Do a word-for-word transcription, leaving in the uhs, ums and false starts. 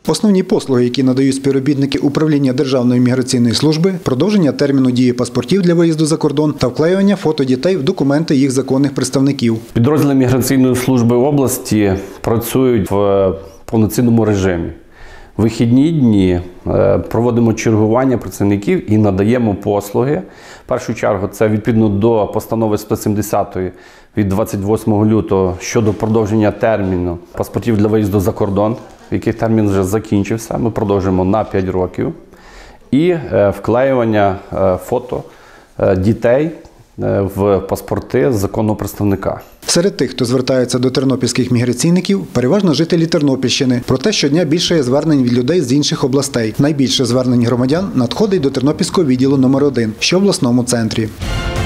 Основні послуги, які надають співробітники управління Державної міграційної служби, продовження терміну дії паспортів для виїзду за кордон та вклеювання фото дітей в документи їх законних представників. Підрозділи міграційної служби області працюють в повноцінному режимі. Вихідні дні проводимо чергування працівників і надаємо послуги. В першу чергу це відповідно до постанови сто сімдесят від двадцять восьмого лютого щодо продовження терміну паспортів для виїзду за кордон, який термін вже закінчився, ми продовжуємо на п'ять років. І вклеювання фото дітей в паспорти законного представника. Серед тих, хто звертається до тернопільських міграційників, переважно жителі Тернопільщини. Проте щодня більше є звернень від людей з інших областей. Найбільше звернень громадян надходить до Тернопільського відділу номер один, що в обласному центрі.